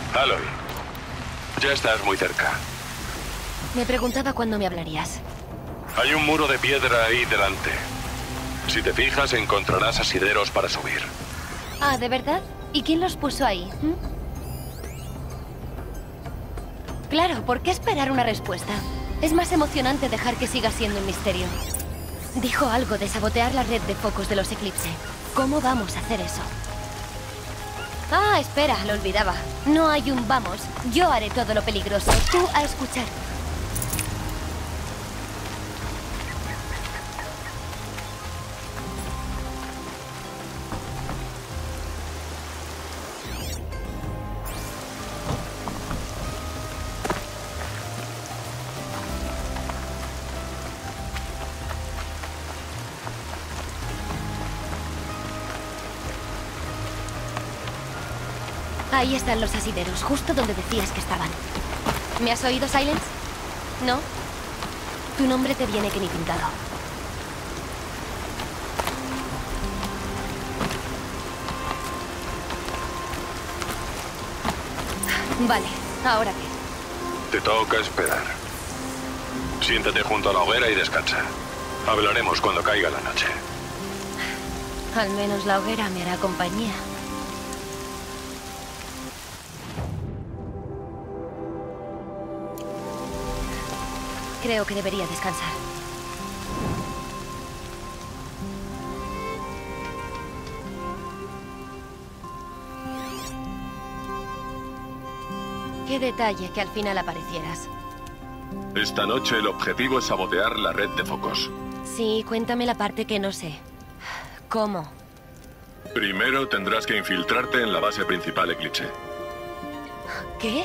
Aloy, ya estás muy cerca. Me preguntaba cuándo me hablarías. Hay un muro de piedra ahí delante. Si te fijas, encontrarás asideros para subir. Ah, ¿de verdad? ¿Y quién los puso ahí? Claro, ¿por qué esperar una respuesta? Es más emocionante dejar que siga siendo un misterio. Dijo algo de sabotear la red de focos de los Eclipse. ¿Cómo vamos a hacer eso? Ah, espera, lo olvidaba. No hay un vamos. Yo haré todo lo peligroso. Tú a escuchar. Ahí están los asideros, justo donde decías que estaban. ¿Me has oído, Silence? ¿No? Tu nombre te viene que ni pintado. Vale, ¿ahora qué? Te toca esperar. Siéntate junto a la hoguera y descansa. Hablaremos cuando caiga la noche. Al menos la hoguera me hará compañía. Creo que debería descansar. Qué detalle que al final aparecieras. Esta noche el objetivo es sabotear la red de focos. Sí, cuéntame la parte que no sé. ¿Cómo? Primero tendrás que infiltrarte en la base principal Eclipse. ¿Qué?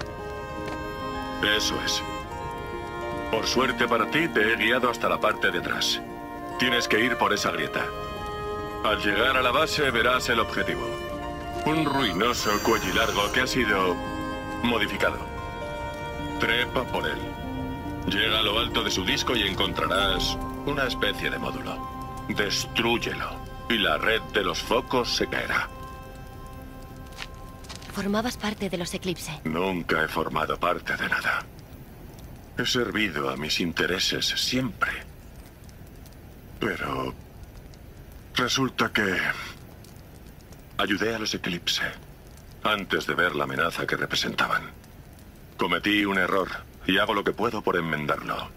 Eso es. Por suerte para ti, te he guiado hasta la parte de atrás. Tienes que ir por esa grieta. Al llegar a la base verás el objetivo. Un ruinoso cuellilargo que ha sido modificado. Trepa por él. Llega a lo alto de su disco y encontrarás una especie de módulo. Destrúyelo y la red de los focos se caerá. Formabas parte de los Eclipse. Nunca he formado parte de nada. He servido a mis intereses siempre. Pero resulta que ayudé a los Eclipse antes de ver la amenaza que representaban. Cometí un error y hago lo que puedo por enmendarlo.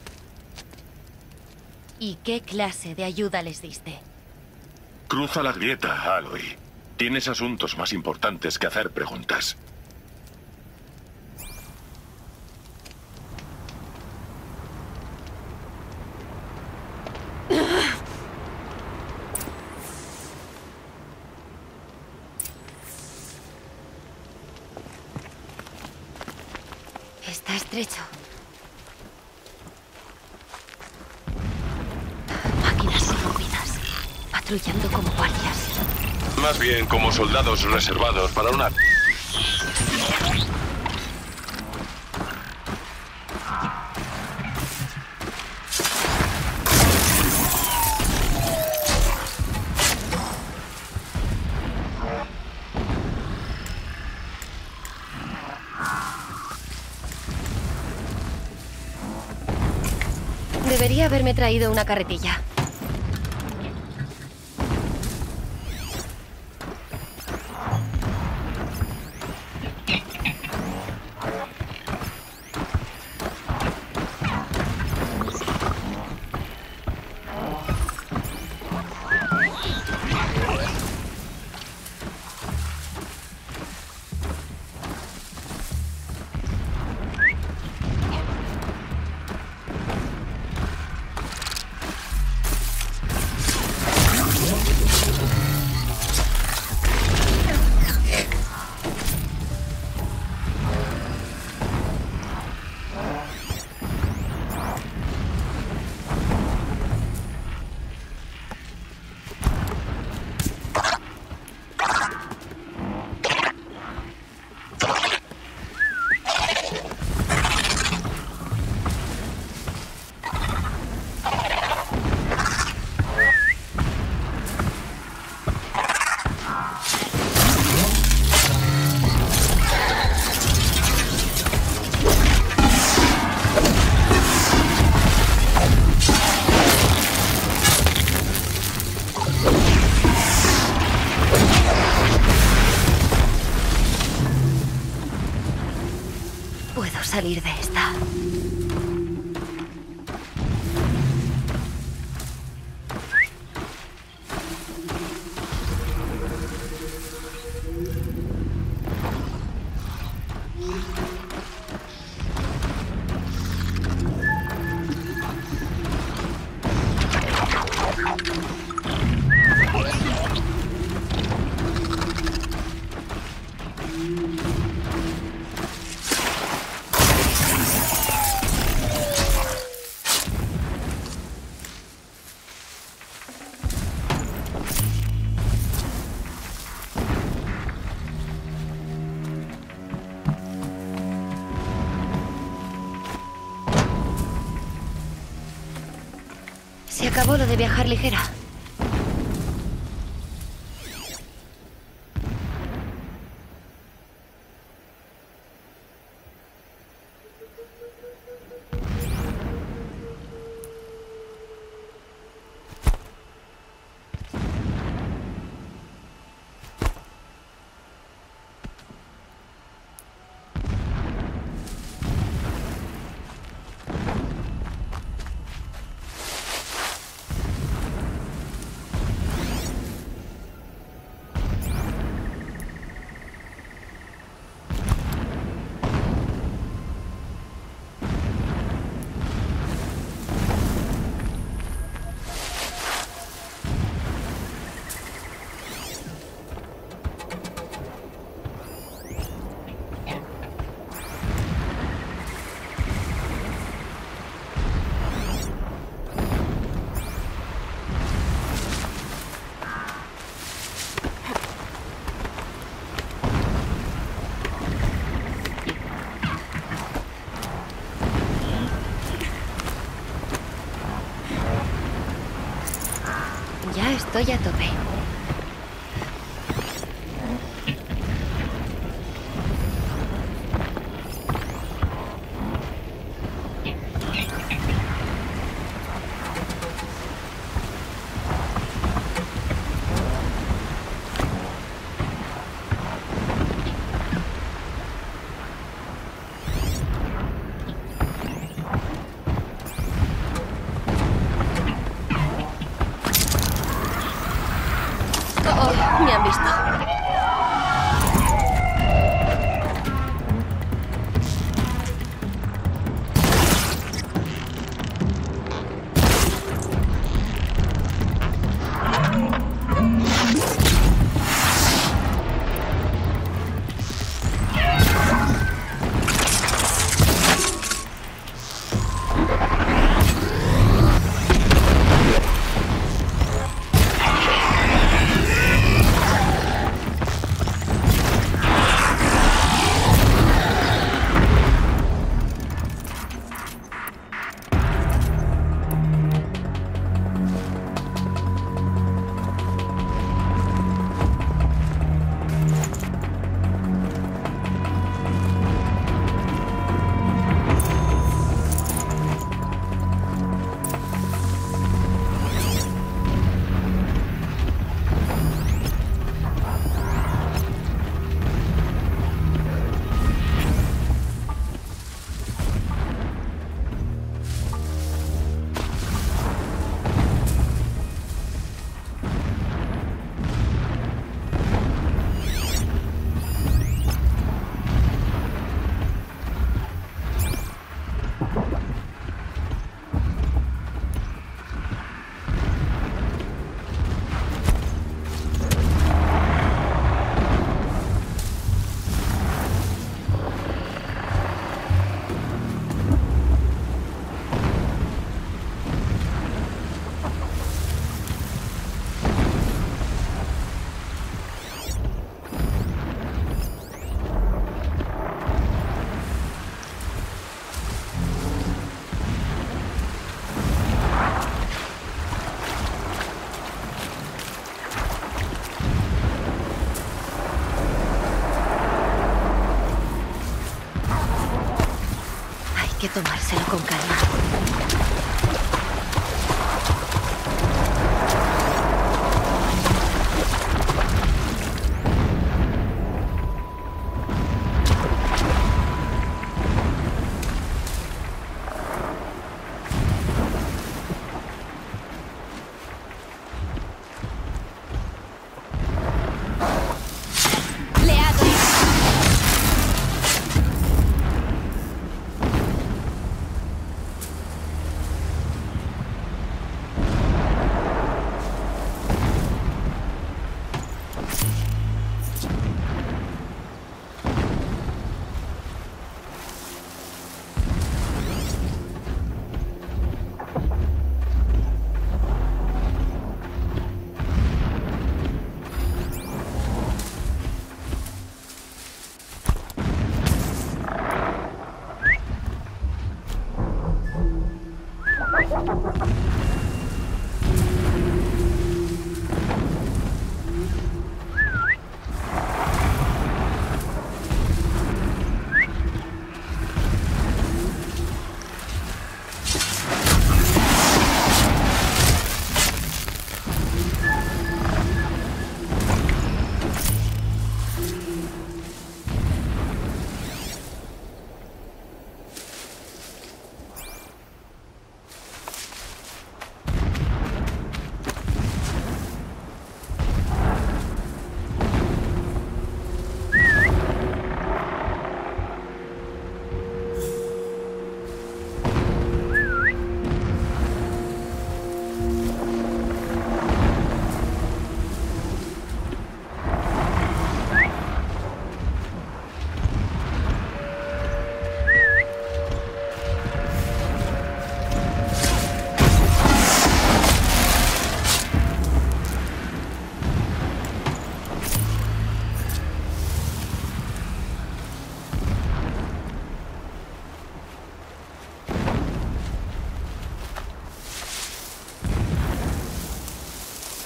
¿Y qué clase de ayuda les diste? Cruza la grieta, Aloy. Tienes asuntos más importantes que hacer preguntas. Está estrecho. Máquinas corrompidas, patrullando como guardias. Más bien como soldados reservados para una... Debería haberme traído una carretilla. salir de esta. Se acabó lo de viajar ligera. Ya estoy a tope. Me han visto. Hay que tomárselo con calma.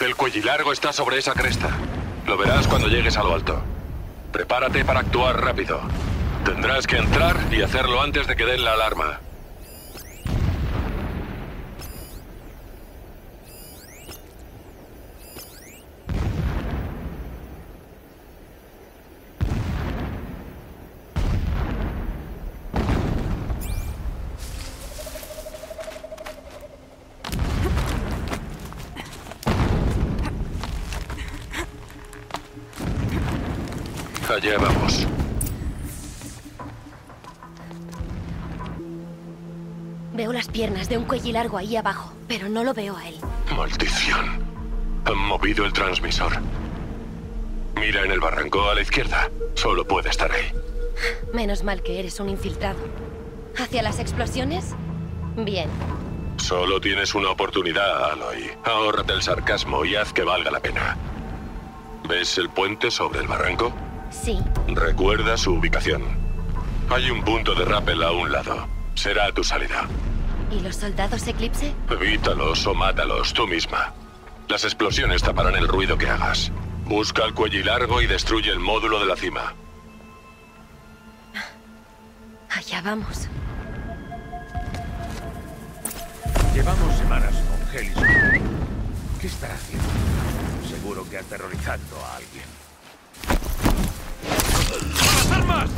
El cuellilargo está sobre esa cresta. Lo verás cuando llegues a lo alto. Prepárate para actuar rápido. Tendrás que entrar y hacerlo antes de que den la alarma. Allá vamos. Veo las piernas de un cuellilargo ahí abajo, pero no lo veo a él. Maldición. Han movido el transmisor. Mira en el barranco a la izquierda. Solo puede estar ahí. Menos mal que eres un infiltrado. ¿Hacia las explosiones? Bien. Solo tienes una oportunidad, Aloy. Ahórrate el sarcasmo y haz que valga la pena. ¿Ves el puente sobre el barranco? Sí. Recuerda su ubicación. Hay un punto de rappel a un lado. Será tu salida. ¿Y los soldados Eclipse? Evítalos o mátalos tú misma. Las explosiones taparán el ruido que hagas. Busca el cuellilargo y destruye el módulo de la cima. Allá vamos. Llevamos semanas con Hellish. ¿Qué estará haciendo? Seguro que aterrorizando a alguien. ¡Las armas!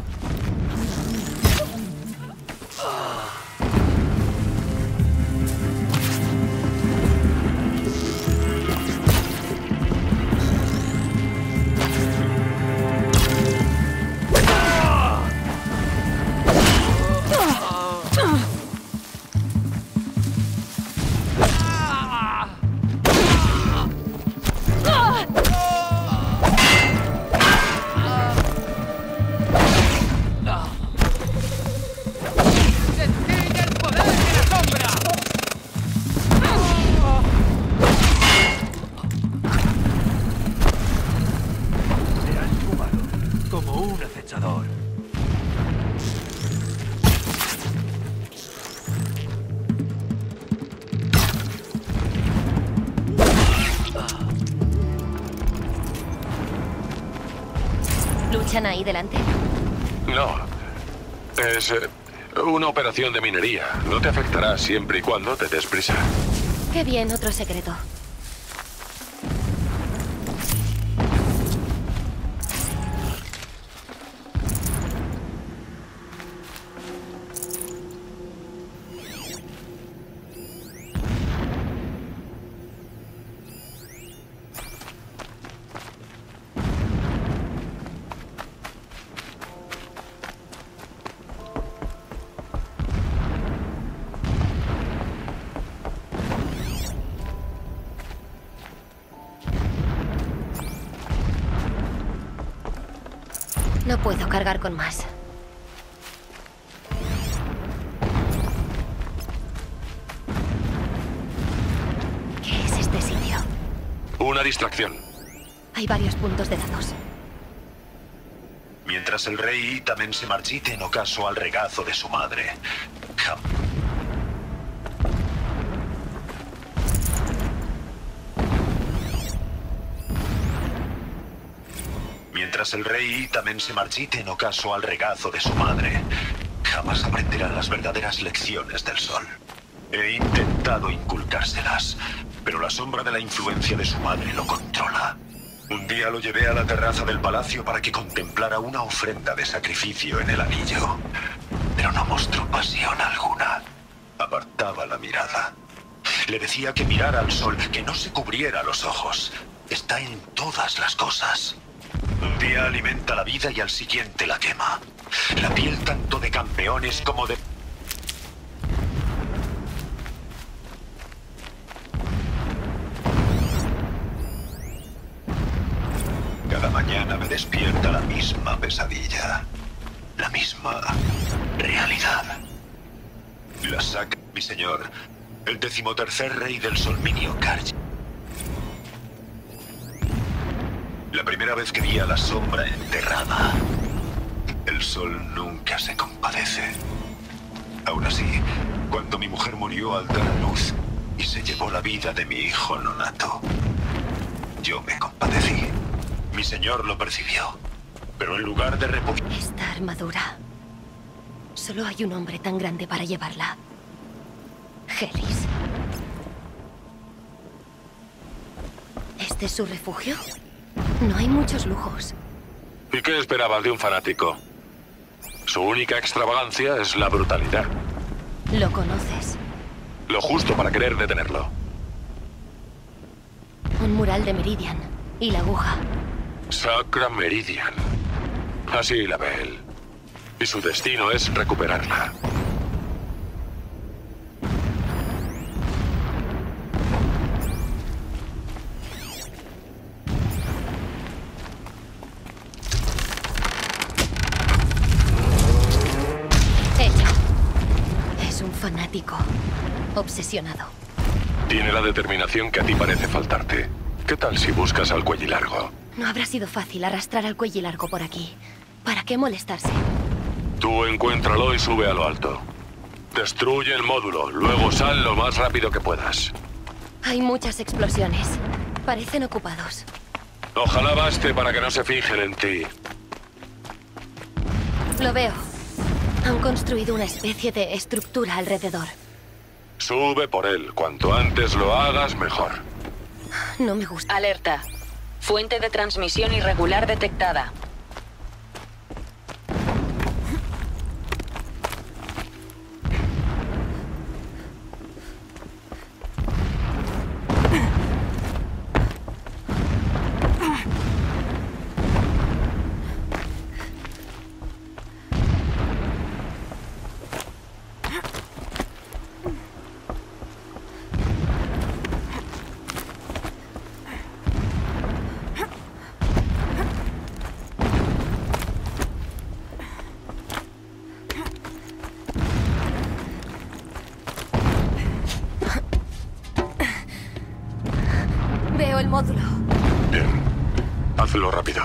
¿Luchan ahí delante? No. Es una operación de minería. No te afectará siempre y cuando te des prisa. Qué bien, otro secreto. No puedo cargar con más. ¿Qué es este sitio? Una distracción. Hay varios puntos de datos. Mientras el rey Itamen se marchite en ocaso al regazo de su madre. Mientras el rey Itamen se marchite en ocaso al regazo de su madre, jamás aprenderá las verdaderas lecciones del sol. He intentado inculcárselas, pero la sombra de la influencia de su madre lo controla. Un día lo llevé a la terraza del palacio para que contemplara una ofrenda de sacrificio en el anillo, pero no mostró pasión alguna. Apartaba la mirada. Le decía que mirara al sol, que no se cubriera los ojos. Está en todas las cosas. Un día alimenta la vida y al siguiente la quema. La piel tanto de campeones como de... Cada mañana me despierta la misma pesadilla. La misma realidad. La saca mi señor, el 13º rey del Solminio Karj. La primera vez que vi a la sombra enterrada, el sol nunca se compadece. Aún así, cuando mi mujer murió al dar a luz y se llevó la vida de mi hijo nonato, Yo me compadecí. Mi señor lo percibió. Pero en lugar de repudiar... Esta armadura... Solo hay un hombre tan grande para llevarla. Helis. ¿Este es su refugio? No hay muchos lujos. ¿Y qué esperabas de un fanático? Su única extravagancia es la brutalidad. ¿Lo conoces? Lo justo para querer detenerlo. Un mural de Meridian. Y la aguja. Sacra Meridian. Así la ve él. Y su destino es recuperarla. Ella. Es un fanático. Obsesionado. Tiene la determinación que a ti parece faltarte. ¿Qué tal si buscas al Cuellilargo? No habrá sido fácil arrastrar al Cuellilargo por aquí. ¿Para qué molestarse? Tú encuéntralo y sube a lo alto. Destruye el módulo, luego sal lo más rápido que puedas. Hay muchas explosiones. Parecen ocupados. Ojalá baste para que no se fijen en ti. Lo veo. Han construido una especie de estructura alrededor. Sube por él. Cuanto antes lo hagas, mejor. No me gusta. Alerta. Fuente de transmisión irregular detectada. Veo el módulo. Bien. Hazlo rápido.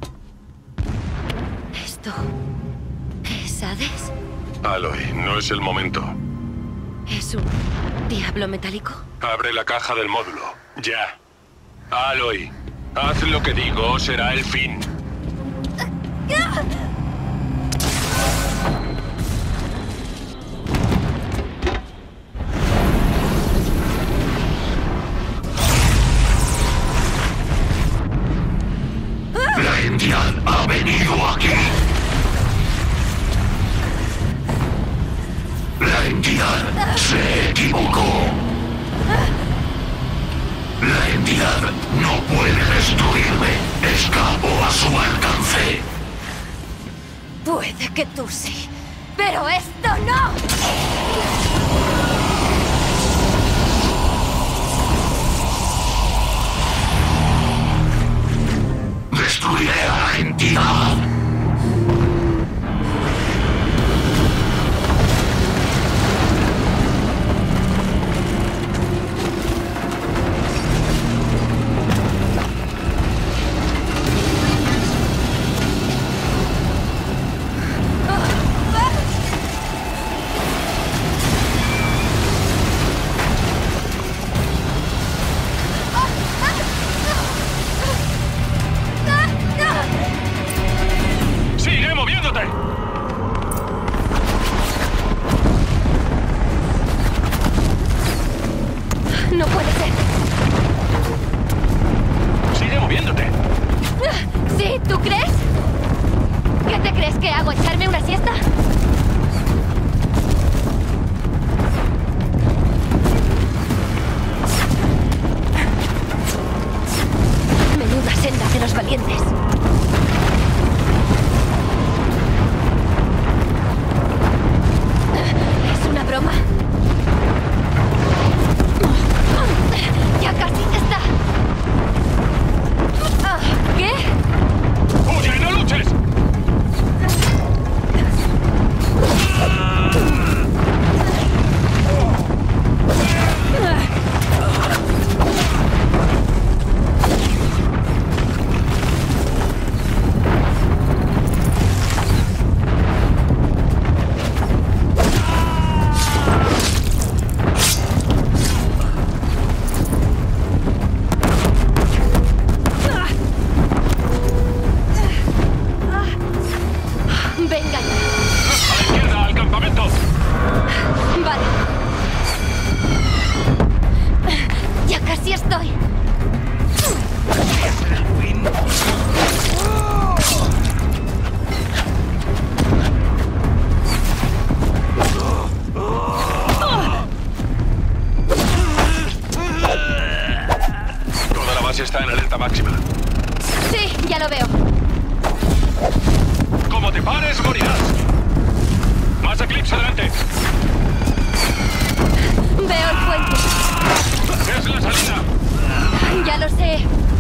¿Esto es Hades? Aloy, no es el momento. ¿Es un diablo metálico? Abre la caja del módulo. Ya. Aloy, haz lo que digo o será el fin. La entidad ha venido aquí. La entidad se equivocó. La entidad no puede destruirme. Escapo a su alcance. Puede que tú sí, pero esto no. Destruiré a la entidad. ¡Sigue moviéndote! No puede ser. ¡Sigue moviéndote! ¿Sí? ¿Tú crees? ¿Qué te crees que hago? ¿Echarme una siesta? Menuda senda de los valientes. ¿Es una broma? ¡Ya casi está! ¿Qué? ¡Huye y no luches! pares, morirás. Más Eclipse delante. Veo el puente. Es la salida. Ya lo sé.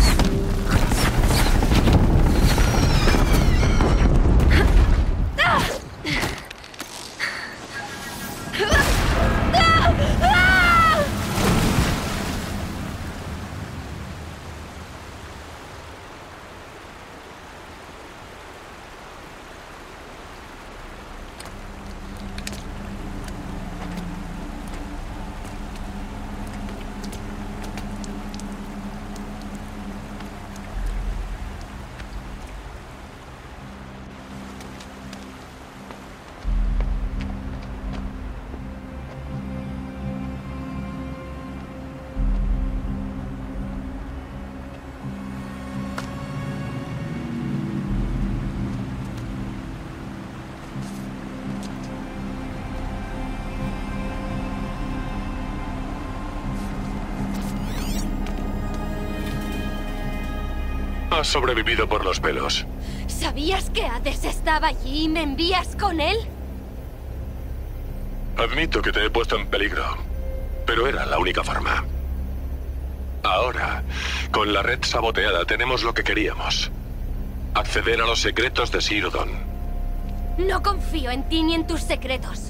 Has sobrevivido por los pelos. ¿Sabías que Hades estaba allí y me envías con él? Admito que te he puesto en peligro, pero era la única forma. Ahora, con la red saboteada, tenemos lo que queríamos. Acceder a los secretos de Zero Dawn. No confío en ti ni en tus secretos.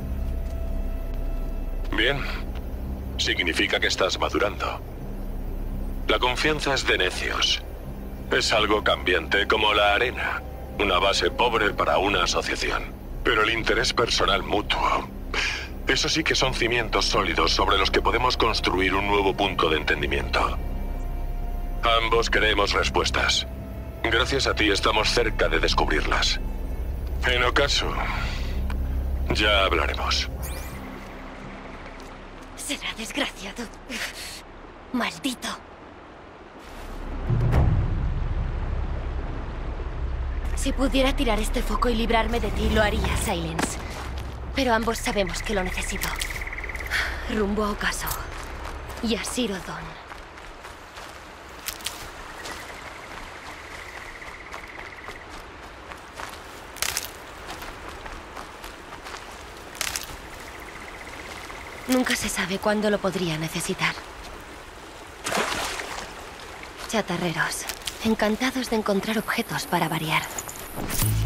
Bien. Significa que estás madurando. La confianza es de necios. Es algo cambiante como la arena. Una base pobre para una asociación. Pero el interés personal mutuo... Eso sí que son cimientos sólidos sobre los que podemos construir un nuevo punto de entendimiento. Ambos queremos respuestas. Gracias a ti estamos cerca de descubrirlas. En ocaso, ya hablaremos. Será desgraciado. Maldito. Si pudiera tirar este foco y librarme de ti, lo haría, Silence. Pero ambos sabemos que lo necesito. Rumbo a Ocaso. Y a Zero Dawn. Nunca se sabe cuándo lo podría necesitar. Chatarreros. Encantados de encontrar objetos para variar.